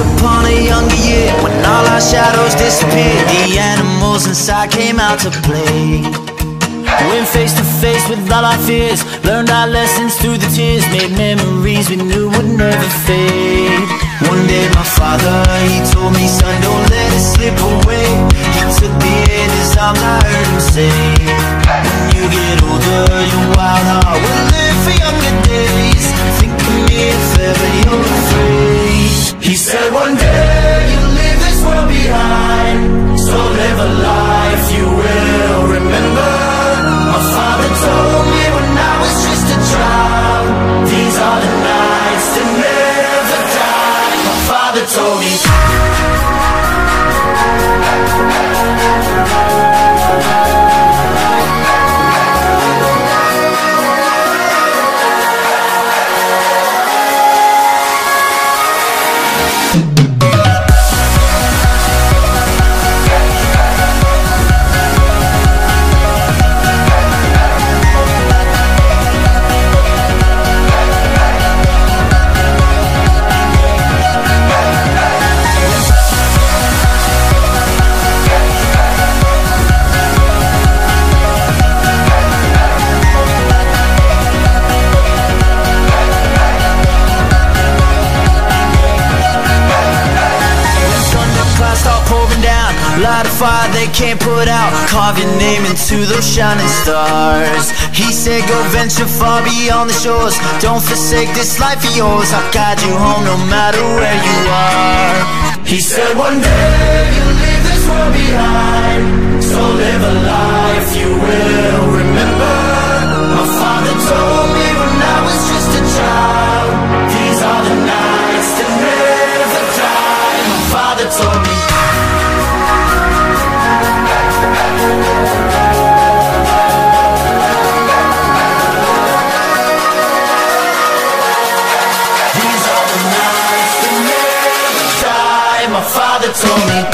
upon a younger year, when all our shadows disappeared. The animals inside came out to play. Went face to face with all our fears, learned our lessons through the tears, made memories we knew would never fade. One day my father, he told me, son, don't let it slip away. He took me in his arms, I heard him say, when you get older, your wild heart will live for younger days. Think of me if ever you're afraid. He said one day you'll leave this world behind, so live a life you will remember. My father told me when I was just a child, these are the nights that never die. My father told me. Light a fire they can't put out, carve your name into those shining stars. He said go venture far beyond the shores, don't forsake this life of yours. I'll guide you home no matter where you are. He said one day you'll leave this world behind, so live a life you will remember. My father told me when I was just a child, these are the nights that never die. My father told me. My father told me.